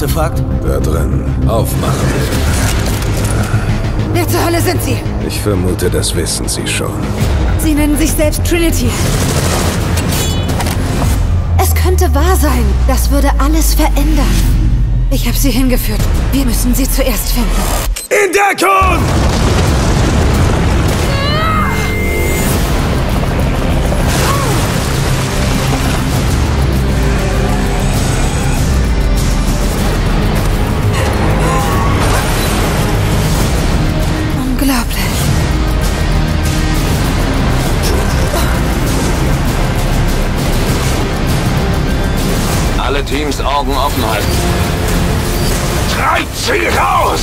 Artefakt? Da drin. Aufmachen. Wer zur Hölle sind Sie? Ich vermute, das wissen Sie schon. Sie nennen sich selbst Trinity. Es könnte wahr sein. Das würde alles verändern. Ich habe Sie hingeführt. Wir müssen Sie zuerst finden. In Deckung! Unglaublich. Alle Teams Augen offen halten. Treibt sie raus!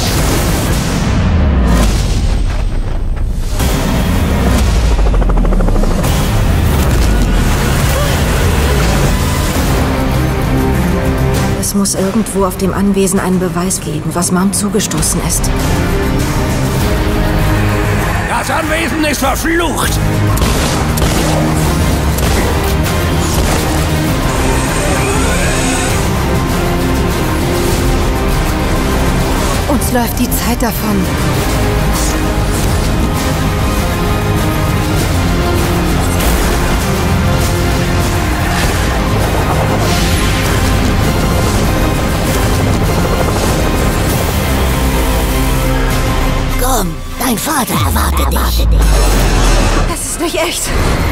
Es muss irgendwo auf dem Anwesen einen Beweis geben, was Mom zugestoßen ist. Das Anwesen ist verflucht! Uns läuft die Zeit davon. Komm, dein Vater erwartet dich. Das ist nicht echt.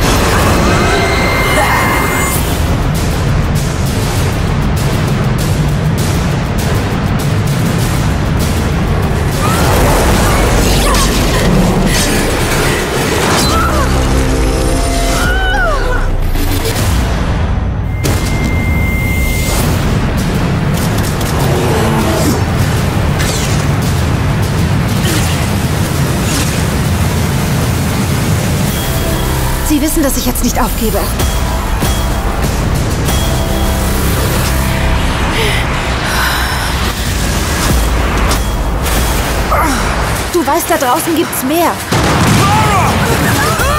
Sie wissen, dass ich jetzt nicht aufgebe. Du weißt, da draußen gibt's mehr.